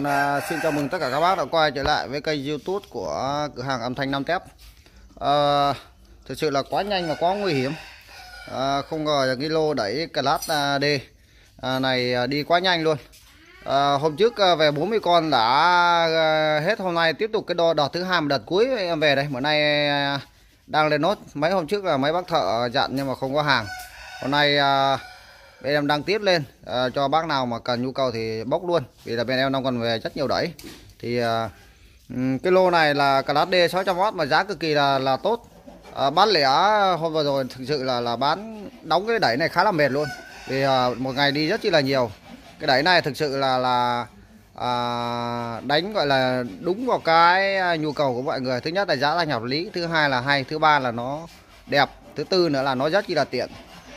Xin chào mừng tất cả các bác đã quay trở lại với kênh YouTube của cửa hàng âm thanh Nam Tép. Thực sự là quá nhanh và quá nguy hiểm. Không ngờ là cái lô đẩy Class D này đi quá nhanh luôn. Hôm trước về 40 con đã hết, hôm nay tiếp tục cái đợt thứ hai, đợt cuối em về đây. Bữa nay đang lên nốt. Mấy hôm trước là mấy bác thợ dặn nhưng mà không có hàng. Hôm nay bên em đang tiếp lên cho bác nào mà cần nhu cầu thì bốc luôn, vì là bên em đang còn về rất nhiều đẩy. Thì cái lô này là Class D 600W mà giá cực kỳ là tốt. Bán lẻ hôm vừa rồi thực sự là bán đóng cái đẩy này khá là mệt luôn, vì một ngày đi rất chi là nhiều. Cái đẩy này thực sự là đánh gọi là đúng vào cái nhu cầu của mọi người. Thứ nhất là giá thành hợp lý, thứ hai là hay, thứ ba là nó đẹp, thứ tư nữa là nó rất chi là tiện.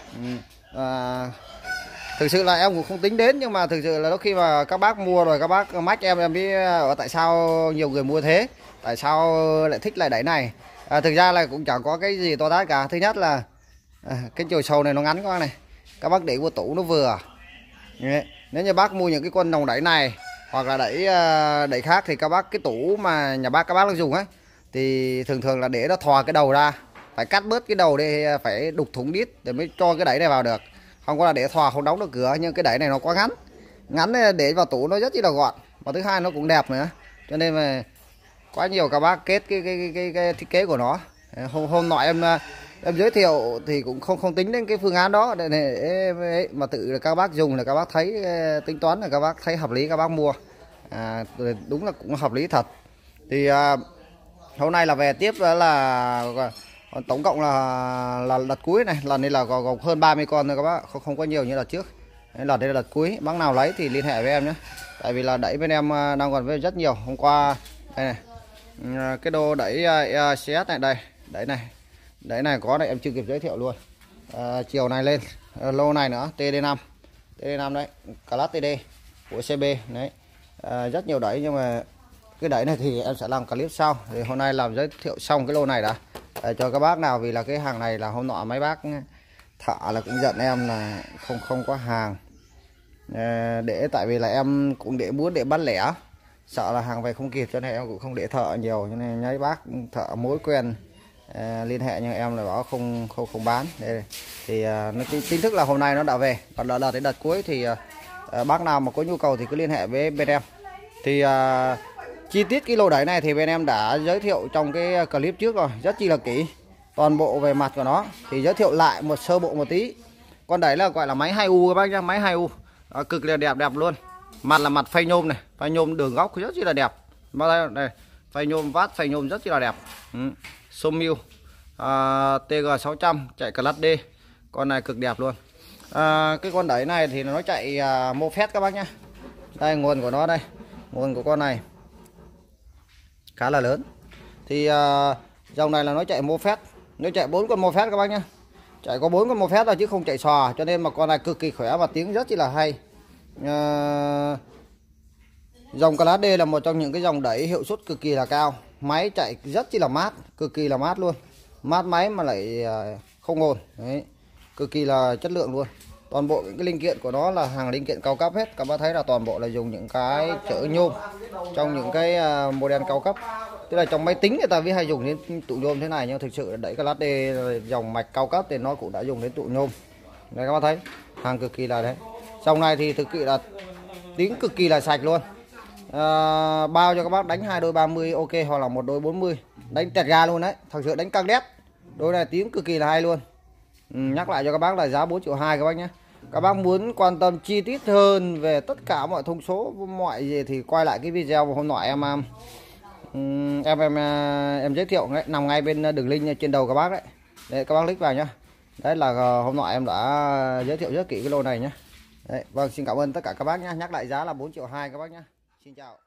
Thực sự là em cũng không tính đến, nhưng mà thực sự là lúc khi mà các bác mua rồi các bác mách em biết tại sao nhiều người mua thế, tại sao lại thích lại đẩy này. Thực ra là cũng chẳng có cái gì to tát cả. Thứ nhất là cái chiều sâu này nó ngắn quá này, các bác để vô tủ nó vừa. Nếu như bác mua những cái con đồng đẩy này hoặc là đẩy khác thì các bác, cái tủ mà nhà bác các bác đang dùng ấy, thì thường là để nó thò cái đầu ra, phải cắt bớt cái đầu đi, phải đục thủng đít để mới cho cái đẩy này vào được. Không có là để thò không đóng được cửa. Nhưng cái đẩy này nó quá ngắn để vào tủ nó rất là gọn, và thứ hai nó cũng đẹp nữa, cho nên mà quá nhiều các bác kết cái thiết kế của nó. Hôm nọ em giới thiệu thì cũng không tính đến cái phương án đó để mà tự các bác dùng là các bác thấy tính toán là các bác thấy hợp lý các bác mua. Đúng là cũng hợp lý thật. Thì hôm nay là về tiếp đó là tổng cộng là đợt cuối này, lần này là gồm hơn 30 con thôi các bác, không có nhiều như đợt trước. Lần đây là đợt cuối, bác nào lấy thì liên hệ với em nhé, tại vì là đẩy bên em đang còn với rất nhiều. Hôm qua đây này, cái đồ đẩy CS này, đây đẩy này có này, em chưa kịp giới thiệu luôn. Chiều này lên lô này nữa, TD5 đấy, Class TD của CB đấy. Rất nhiều đẩy, nhưng mà cái đẩy này thì em sẽ làm clip sau. Thì hôm nay làm giới thiệu xong cái lô này đã cho các bác nào, vì là cái hàng này là hôm nọ mấy bác thợ là cũng giận em là không có hàng để, tại vì là em cũng muốn để bán lẻ, sợ là hàng về không kịp, cho nên em cũng không để thợ nhiều. Cho nên mấy bác thợ mối quen liên hệ, nhưng em là bảo không bán. Đây thì nó chính thức là hôm nay nó đã về. Còn đợt đến đợt cuối thì bác nào mà có nhu cầu thì cứ liên hệ với bên em. Thì chi tiết cái lô đẩy này thì bên em đã giới thiệu trong cái clip trước rồi, rất chi là kỹ. Toàn bộ về mặt của nó thì giới thiệu lại sơ bộ một tí. Con đẩy là gọi là máy 2U các bác nhá, máy 2U cực là đẹp luôn. Mặt là mặt phay nhôm này, phay nhôm đường góc rất chi là đẹp. Đây, phay nhôm vát, phay nhôm rất chi là đẹp. Somil TG600 chạy Class D, con này cực đẹp luôn. Cái con đẩy này thì nó chạy mô phét các bác nhá. Đây nguồn của nó, đây nguồn của con này khá là lớn. Thì dòng này là nó chạy mô phét, nó chạy 4 con mô phét các bác nhá, chạy có 4 con mô phét thôi chứ không chạy xò, cho nên mà con này cực kỳ khỏe và tiếng rất chi là hay. Dòng Class D là một trong những cái dòng đẩy hiệu suất cực kỳ là cao, máy chạy rất chi là mát, cực kỳ là mát luôn, mát máy mà lại không ồn đấy, cực kỳ là chất lượng luôn. Toàn bộ những cái linh kiện của nó là hàng linh kiện cao cấp hết. Các bác thấy là toàn bộ là dùng những cái chở nhôm trong những cái model cao cấp, tức là trong máy tính người ta mới hay dùng đến tụ nhôm thế này, nhưng thực sự đẩy Class D dòng mạch cao cấp thì nó cũng đã dùng đến tụ nhôm. Đây các bác thấy hàng cực kỳ là đấy. Dòng này thì thực sự là tiếng cực kỳ là sạch luôn. Bao cho các bác đánh 2 đôi 30 ok, hoặc là 1 đôi 40 đánh tẹt ga luôn đấy, thật sự đánh căng đét. Đôi này tiếng cực kỳ là hay luôn. Nhắc lại cho các bác là giá 4,2 triệu các bác nhé. Các bác muốn quan tâm chi tiết hơn về tất cả mọi thông số mọi gì thì quay lại cái video mà hôm nọ em giới thiệu đấy, nằm ngay bên đường link trên đầu các bác đấy. Đấy các bác click vào nhá. Đấy là hôm nọ em đã giới thiệu rất kỹ cái lô này nhé. Đấy, vâng, xin cảm ơn tất cả các bác nhé. Nhắc lại giá là 4,2 triệu các bác nhé. Xin chào.